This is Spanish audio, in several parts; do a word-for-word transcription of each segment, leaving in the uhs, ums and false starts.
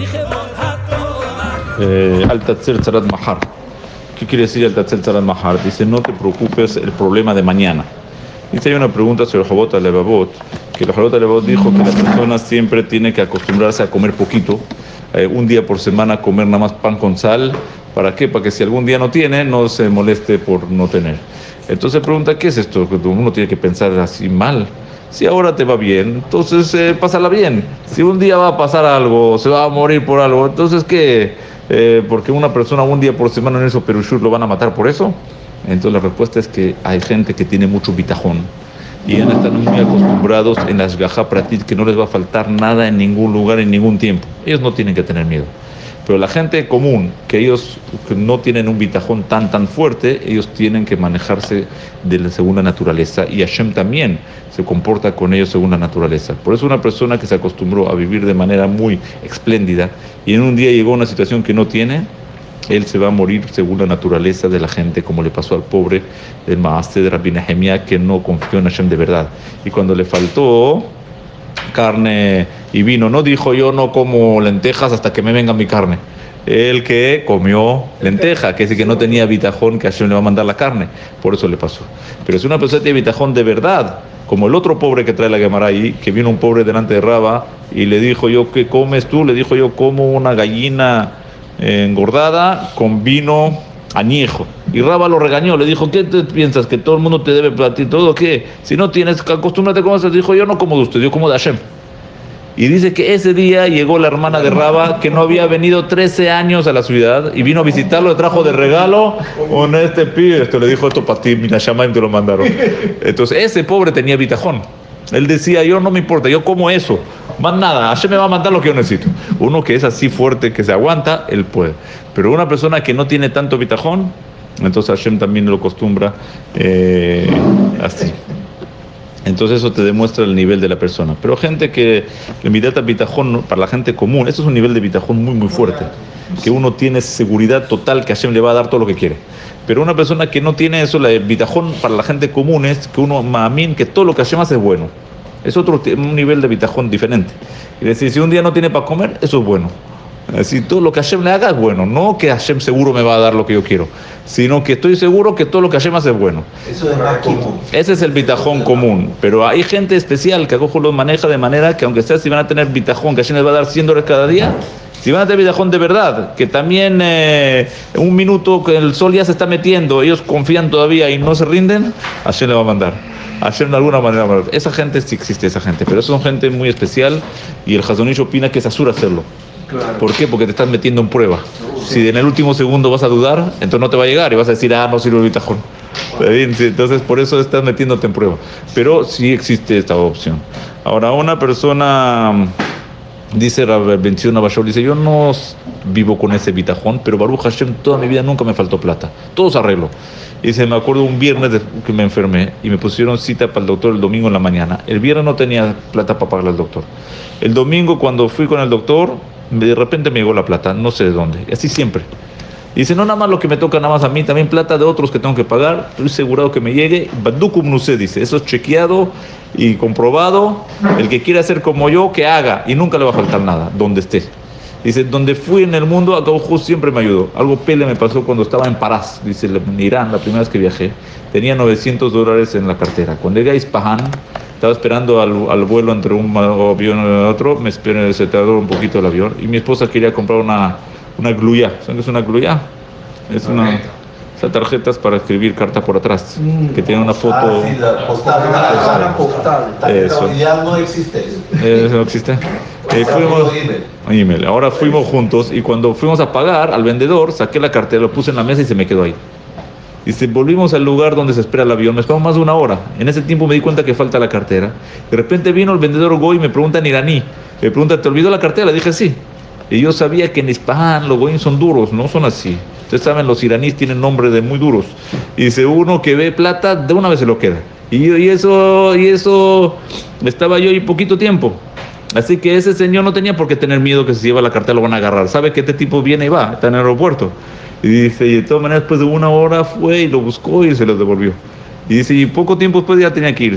Eh, Al-Tatzer Tzarat Mahar. ¿Qué quiere decir Al-Tatzer Tzarat Mahar? Dice, no te preocupes el problema de mañana. Dice, hay una pregunta sobre Jabot Alevavot, que el Jabot Alevavot dijo que la persona siempre tiene que acostumbrarse a comer poquito, eh, un día por semana comer nada más pan con sal. ¿Para qué? Para que si algún día no tiene, no se moleste por no tener. Entonces pregunta, ¿qué es esto? Uno tiene que pensar así mal. Si ahora te va bien, entonces eh, pásala bien. Si un día va a pasar algo, se va a morir por algo, entonces ¿qué? Eh, porque una persona un día por semana en eso perushur lo van a matar por eso. Entonces la respuesta es que hay gente que tiene mucho bitajón y ya están muy acostumbrados en las gajá pratit que no les va a faltar nada en ningún lugar, en ningún tiempo. Ellos no tienen que tener miedo. Pero la gente común, que ellos que no tienen un bitajón tan tan fuerte, ellos tienen que manejarse de la según la naturaleza, y Hashem también se comporta con ellos según la naturaleza. Por eso una persona que se acostumbró a vivir de manera muy espléndida y en un día llegó a una situación que no tiene, él se va a morir según la naturaleza de la gente, como le pasó al pobre del Maaseh de Rabbi Nehemiah, que no confió en Hashem de verdad. Y cuando le faltó carne y vino, no dijo yo no como lentejas hasta que me venga mi carne. El que comió lenteja, que es el que no tenía bitajón, que Hashem le va a mandar la carne, por eso le pasó. Pero si una persona tiene bitajón de verdad, como el otro pobre que trae la Gemara ahí, que vino un pobre delante de Raba y le dijo yo, ¿qué comes tú? Le dijo yo, como una gallina engordada con vino añejo. Y Raba lo regañó, le dijo, ¿qué te piensas? ¿Que todo el mundo te debe platir todo? ¿Qué? Si no tienes, acostúmbrate a comer. Le dijo, yo no como de usted, yo como de Hashem. Y dice que ese día llegó la hermana de Raba, que no había venido trece años a la ciudad, y vino a visitarlo, le trajo de regalo un este pibe, esto le dijo, esto para ti, mira, Shamayim te lo mandaron. Entonces ese pobre tenía bitajón. Él decía, yo no me importa, yo como eso, más nada, Hashem me va a mandar lo que yo necesito. Uno que es así fuerte, que se aguanta, él puede. Pero una persona que no tiene tanto bitajón, entonces Hashem también lo acostumbra eh, así. Entonces eso te demuestra el nivel de la persona. Pero gente que, el midata bitajón, para la gente común, eso es un nivel de bitajón muy muy fuerte, que uno tiene seguridad total que Hashem le va a dar todo lo que quiere. Pero una persona que no tiene eso, el bitajón para la gente común es que uno ma'amín que todo lo que Hashem hace es bueno. Es otro un nivel de bitajón diferente. Es decir, si un día no tiene para comer, eso es bueno. Es decir, todo lo que Hashem le haga es bueno. No que Hashem seguro me va a dar lo que yo quiero, sino que estoy seguro que todo lo que Hashem hace es bueno. Eso es más común. Ese es el bitajón común. Pero hay gente especial que acojo lo maneja de manera que aunque sea si van a tener bitajón, que Hashem les va a dar cien dólares cada día, si van a tener bitajón de verdad, que también eh, un minuto que el sol ya se está metiendo, ellos confían todavía y no se rinden, Hashem le va a mandar. Hashem de alguna manera, esa gente sí existe, esa gente, pero son gente muy especial y el Hazon Ish opina que es asura hacerlo. Claro. ¿Por qué? Porque te estás metiendo en prueba. Si en el último segundo vas a dudar, entonces no te va a llegar y vas a decir, ah, no sirve el bitajón. Entonces por eso estás metiéndote en prueba. Pero sí existe esta opción. Ahora, una persona, dice Benzion Abashol, dice, yo no vivo con ese bitajón, pero Baruch Hashem, toda mi vida nunca me faltó plata. Todo se arregló. Y dice, me acuerdo un viernes de que me enfermé y me pusieron cita para el doctor el domingo en la mañana. El viernes no tenía plata para pagarle al doctor. El domingo cuando fui con el doctor, de repente me llegó la plata, no sé de dónde. Y así siempre. Y dice, no nada más lo que me toca nada más a mí, también plata de otros que tengo que pagar. Estoy asegurado que me llegue. Badukum no sé, dice, eso es chequeado y comprobado. El que quiera hacer como yo, que haga. Y nunca le va a faltar nada, donde esté. Dice, donde fui en el mundo, acá Ujus siempre me ayudó. Algo pele me pasó cuando estaba en Parás, dice, en Irán, la primera vez que viajé. Tenía novecientos dólares en la cartera. Cuando llegué a Ispahan, estaba esperando al, al vuelo entre un avión y otro, me esperé, se tardó un poquito el avión, y mi esposa quería comprar una, una gluya. ¿Saben qué es una gluya? Es una... Esas tarjetas para escribir carta por atrás, mm. que tiene una foto. Ah, sí, la postal. La postal. Eso. Ya no existe eso. Eso no existe. Eh, fuimos, email. Ahora fuimos juntos y cuando fuimos a pagar al vendedor, saqué la cartera, lo puse en la mesa y se me quedó ahí. Dice, volvimos al lugar donde se espera el avión, me esperamos más de una hora. En ese tiempo me di cuenta que falta la cartera. De repente vino el vendedor Goy y me pregunta en iraní. Me pregunta, ¿te olvidó la cartera? Le dije, sí. Y yo sabía que en Ispahan los Goyim son duros, no son así. Ustedes saben, los iraníes tienen nombre de muy duros. Y dice, uno que ve plata, de una vez se lo queda. Y, yo, y eso, y eso, estaba yo ahí poquito tiempo. Así que ese señor no tenía por qué tener miedo que si se lleva la cartera lo van a agarrar. Sabe que este tipo viene y va, está en el aeropuerto. Y dice, y de todas maneras, después de una hora fue y lo buscó y se lo devolvió. Y dice, y poco tiempo después ya tenía que irse.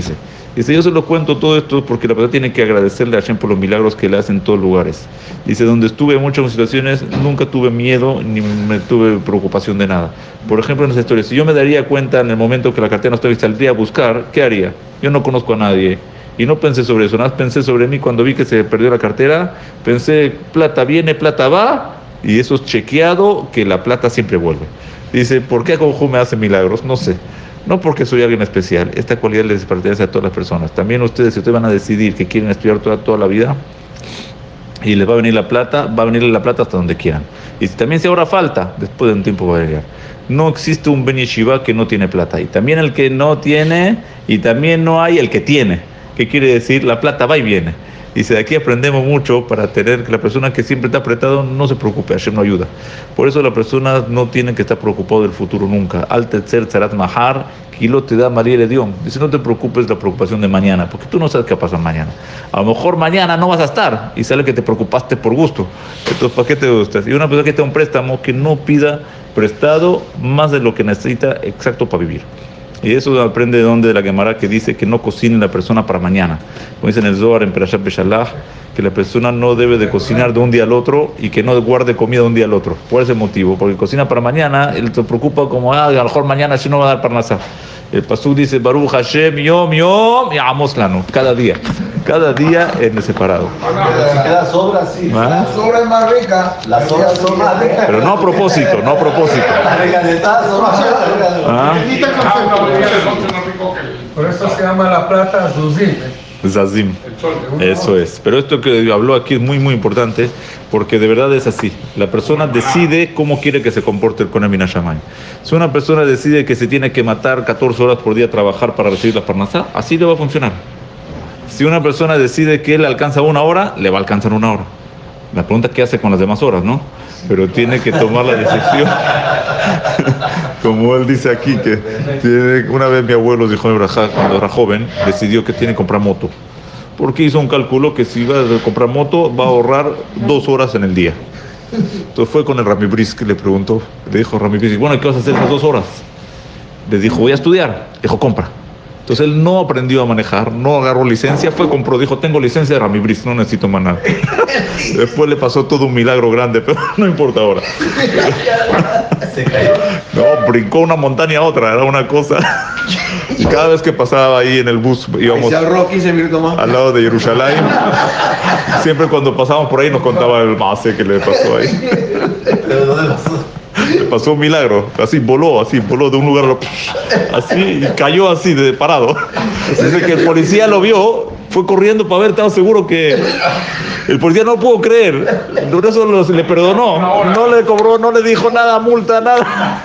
Dice, yo se lo cuento todo esto porque la persona tiene que agradecerle a Hashem por los milagros que le hacen en todos lugares. Dice, donde estuve en muchas situaciones, nunca tuve miedo ni me tuve preocupación de nada. Por ejemplo, en esa historia, si yo me daría cuenta en el momento que la cartera no estaba y saldría a buscar, ¿qué haría? Yo no conozco a nadie. Y no pensé sobre eso, nada más pensé sobre mí cuando vi que se perdió la cartera, pensé, plata viene, plata va, y eso es chequeado, que la plata siempre vuelve. Dice, ¿por qué Akojú me hace milagros? No sé. No porque soy alguien especial, esta cualidad les pertenece a todas las personas. También ustedes, si ustedes van a decidir que quieren estudiar toda, toda la vida y les va a venir la plata, va a venir la plata hasta donde quieran. Y si también se ahora falta, después de un tiempo va a llegar. No existe un Ben Yeshiva que no tiene plata. Y también el que no tiene, y también no hay el que tiene. ¿Qué quiere decir? La plata va y viene. Y de aquí aprendemos mucho para tener que la persona que siempre está apretado no se preocupe, Hashem no ayuda. Por eso la persona no tiene que estar preocupado del futuro nunca. Al tetzer tzarat mahar, kilo te da María le dio. Dice, no te preocupes de la preocupación de mañana, porque tú no sabes qué va a pasar mañana. A lo mejor mañana no vas a estar y sale que te preocupaste por gusto. Entonces, ¿para qué te gustas? Y una persona que te da un préstamo, que no pida prestado más de lo que necesita exacto para vivir. Y eso aprende de donde de la Gemara que dice que no cocine la persona para mañana. Como dice en el Zohar, en Perashat Beshalach, que la persona no debe de cocinar de un día al otro y que no guarde comida de un día al otro. Por ese motivo, porque cocina para mañana, él se preocupa como, ah, a lo mejor mañana si no va a dar parnasá. El pasuk dice, Baruch Hashem, yom, yom, y amos lanu, cada día. Cada día en separado. Pero si queda sobra, sí. ¿Ah? La sobra es más rica. La sobra son más ricas. Pero no a propósito, no a propósito. Las recalentadas son más ricas. ¿Ah? Por eso se llama la plata Zuzim. Zazim. Eso es. Pero esto que habló aquí es muy, muy importante porque de verdad es así. La persona decide cómo quiere que se comporte el Kohen Minashamayim. Si una persona decide que se tiene que matar catorce horas por día a trabajar para recibir la parnasá, así le va a funcionar. Si una persona decide que él alcanza una hora, le va a alcanzar una hora. La pregunta es qué hace con las demás horas, ¿no? Pero tiene que tomar la decisión. Como él dice aquí, que tiene, una vez mi abuelo dijo en Brajá, cuando era joven, decidió que tiene que comprar moto. Porque hizo un cálculo que si va a comprar moto, va a ahorrar dos horas en el día. Entonces fue con el Rami Brisk que le preguntó, le dijo Rami Brisk, bueno, ¿qué vas a hacer esas dos horas? Le dijo, voy a estudiar. Le dijo, compra. Entonces él no aprendió a manejar, no agarró licencia, fue, compró, dijo, tengo licencia de Rami Brisk, no necesito más nada. Después le pasó todo un milagro grande, pero no importa ahora. Se cayó. No, brincó una montaña a otra, era una cosa. Y cada vez que pasaba ahí en el bus, íbamos al lado de Jerusalén. Siempre cuando pasábamos por ahí nos contaba el mase que le pasó ahí. ¿Pero dónde pasó? Le pasó un milagro, así voló, así voló de un lugar, así, y cayó así de parado. Dice que el policía lo vio, fue corriendo para ver, estaba seguro que el policía no pudo creer, por eso los, le perdonó, no le cobró, no le dijo nada, multa, nada.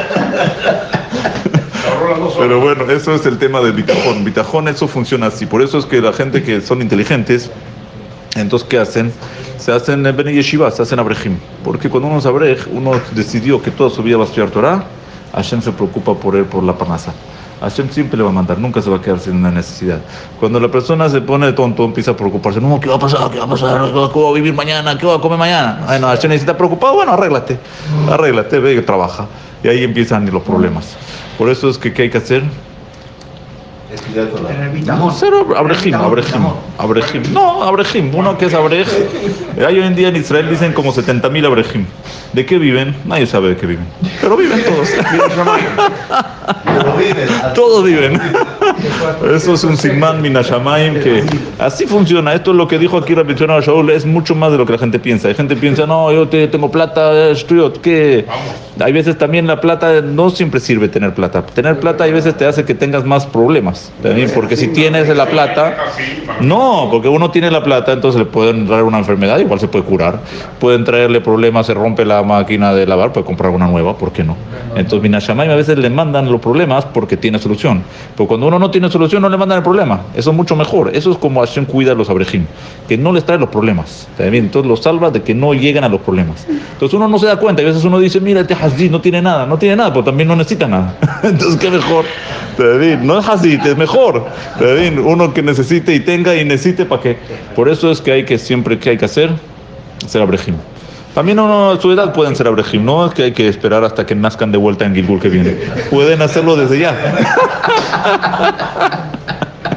Pero bueno, eso es el tema del bitajón. Bitajón, eso funciona así, por eso es que la gente que son inteligentes, entonces, ¿qué hacen? Se hacen Bnei Yeshiva, se hacen Abrejim. Porque cuando uno es Abrej, uno decidió que toda su vida va a estudiar Torah, Hashem se preocupa por él, por la parnasa. Hashem siempre le va a mandar, nunca se va a quedar sin una necesidad. Cuando la persona se pone tonto, empieza a preocuparse, no, ¿qué va a pasar? ¿Qué va a pasar? ¿Qué voy a vivir mañana? ¿Qué voy a comer mañana? Bueno, Hashem necesita preocupado, bueno, arréglate, arréglate, ve que trabaja. Y ahí empiezan los problemas. Por eso es que, ¿qué hay que hacer? Estudiar Torah. No, cero Abrejim, Abrejim, Abrejim. No, Abrejim, uno que es Abrej. Hay hoy en día en Israel dicen como setenta mil Abrejim. ¿De qué viven? Nadie sabe de qué viven. Pero viven todos. Pero viven. Todos viven. Eso es un Simán Minashamayim que así funciona. Esto es lo que dijo aquí Rabbi Tzemach Shaul, es mucho más de lo que la gente piensa. Hay gente que piensa, no, yo te, tengo plata, estudio, ¿qué? Hay veces también la plata, no siempre sirve tener plata. Tener plata hay veces te hace que tengas más problemas. También, porque si tienes la plata, no, porque uno tiene la plata, entonces le pueden traer una enfermedad, igual se puede curar. Pueden traerle problemas, se rompe la máquina de lavar, puede comprar una nueva, ¿por qué no? Entonces Minashamayim a veces le mandan los problemas porque tiene solución. Pero cuando uno no tiene solución, no le mandan el problema. Eso es mucho mejor. Eso es como Hashem cuida a los Abrejim, que no les trae los problemas. ¿También? Entonces los salva de que no lleguen a los problemas. Entonces uno no se da cuenta. Y a veces uno dice, mira, este Hazid no tiene nada, no tiene nada, pero también no necesita nada. Entonces, ¿qué mejor? No es Hazid, es mejor. Uno que necesite y tenga y necesite para qué. Por eso es que hay que siempre, ¿qué hay que hacer? Ser Abrejim. También uno a su edad pueden ser Abrejim, no es que hay que esperar hasta que nazcan de vuelta en Gilgul que viene. Pueden hacerlo desde ya.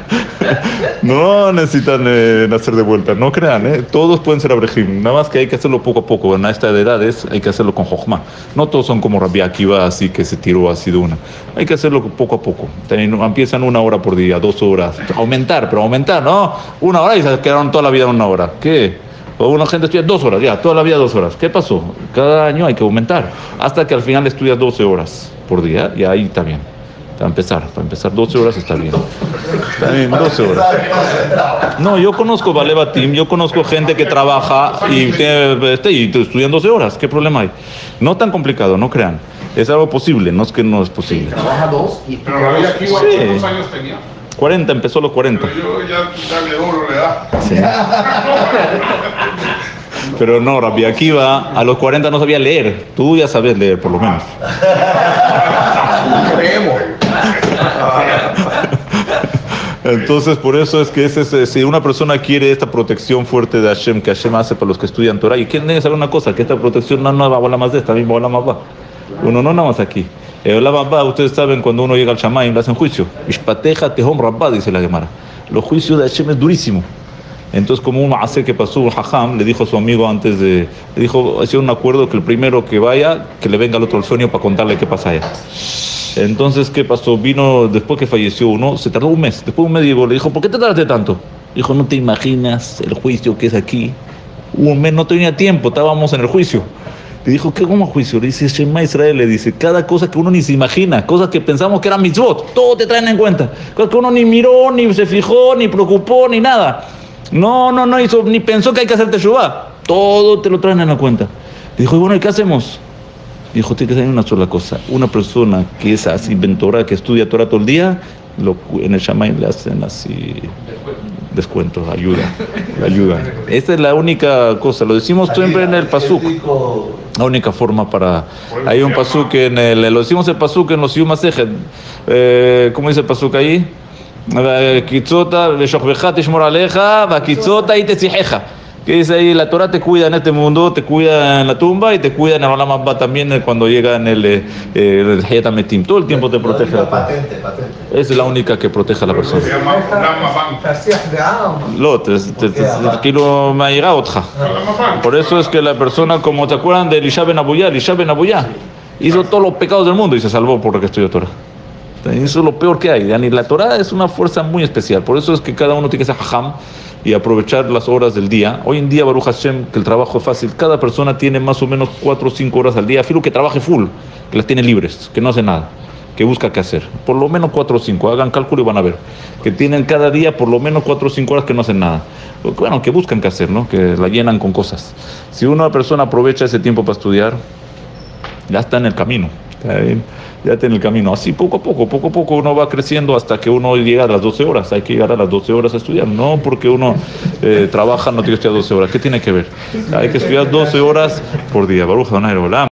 No necesitan eh, nacer de vuelta, no crean, eh. Todos pueden ser abrejim, nada más que hay que hacerlo poco a poco. En esta edades hay que hacerlo con jochma. No todos son como Rabbi Akiva, así que se tiró así de una. Hay que hacerlo poco a poco. Empiezan una hora por día, dos horas. Aumentar, pero aumentar, ¿no? Una hora y se quedaron toda la vida en una hora. ¿Qué? O una gente estudia dos horas, ya, toda la vida dos horas. ¿Qué pasó? Cada año hay que aumentar. Hasta que al final estudias doce horas por día y ahí está bien. Para empezar, para empezar doce horas está bien. Está bien, doce horas. No, yo conozco Baleva Team, yo conozco gente que trabaja y, que, este, y estudian doce horas. ¿Qué problema hay? No tan complicado, no crean. Es algo posible, no es que no es posible. Trabaja dos y... Pero la vida aquí, ¿cuántos sí. años tenía? cuarenta, empezó a los cuarenta. Pero yo ya, ya le doblo la edad. Sí. Pero no, Rabbi Akiva a los cuarenta no sabía leer. Tú ya sabes leer, por lo menos. Creemos. Entonces, por eso es que ese, si una persona quiere esta protección fuerte de Hashem, que Hashem hace para los que estudian Torah, y quieren saber una cosa, que esta protección no, no va a volar más de esta, misma más va. Uno no nada más aquí. El Olam Haba, ustedes saben, cuando uno llega al Shamayim, le hacen juicio. Mishpateja tehom rabbah, dice la Gemara. Los juicios de Hashem es durísimo. Entonces, como un hace que pasó, un hajam le dijo a su amigo antes de, le dijo, hicieron un acuerdo que el primero que vaya, que le venga al otro al sueño para contarle qué pasa allá. Entonces, ¿qué pasó? Vino, después que falleció uno, se tardó un mes. Después de un mes llegó, le dijo, ¿por qué te tardaste tanto? Dijo, no te imaginas el juicio que es aquí. Un mes no tenía tiempo, estábamos en el juicio. Le dijo, ¿qué como juicio? Le dice, Shema Israel, le dice, cada cosa que uno ni se imagina, cosas que pensamos que eran mitzvot, todo te traen en cuenta. Cosas que uno ni miró, ni se fijó, ni preocupó, ni nada. No, no, no hizo, ni pensó que hay que hacer teshuvá. Todo te lo traen en la cuenta. Le dijo, y bueno, ¿y qué hacemos? Dijo, tiene que ser una sola cosa. Una persona que es así, inventora, que estudia Torah todo el día, lo, en el Shamayim le hacen así descuento, ayuda, ayuda. Esta es la única cosa, lo decimos siempre en el pasuk. La única forma para... Hay un pasuk en el... Lo decimos el pasuk en los Yom HaSechet. Eh, ¿Cómo dice el pasuk ahí? Kitzota, veshokbeja tishmor aleja, vakitzota y tetzijeja. Que dice ahí, la Torah te cuida en este mundo, te cuida en la tumba y te cuida en el Olam Haba también cuando llega en el eh, el Hayat HaMetim. Todo el tiempo te protege la patente, patente. Es la única que protege a la persona. Lo, te, te, te, kilo me ha llegado otra. Por eso es que la persona, como te acuerdan de Elisha ben Abuyá, Elisha ben Abuyá hizo todos los pecados del mundo y se salvó por lo que estudió Torah. Eso es lo peor que hay. Y la Torah es una fuerza muy especial. Por eso es que cada uno tiene que ser hajam y aprovechar las horas del día. Hoy en día, Baruch Hashem, que el trabajo es fácil, cada persona tiene más o menos cuatro o cinco horas al día. Filo que trabaje full, que las tiene libres, que no hace nada, que busca qué hacer. Por lo menos cuatro o cinco. Hagan cálculo y van a ver. Que tienen cada día por lo menos cuatro o cinco horas que no hacen nada. Bueno, que buscan qué hacer, ¿no? Que la llenan con cosas. Si una persona aprovecha ese tiempo para estudiar, ya está en el camino. ¿Está bien? Ya está en el camino. Así poco a poco, poco a poco uno va creciendo hasta que uno llega a las doce horas. Hay que llegar a las doce horas a estudiar. No porque uno eh, trabaja, no tiene que estudiar doce horas. ¿Qué tiene que ver? Hay que estudiar doce horas por día. Baruch Adonai Olam.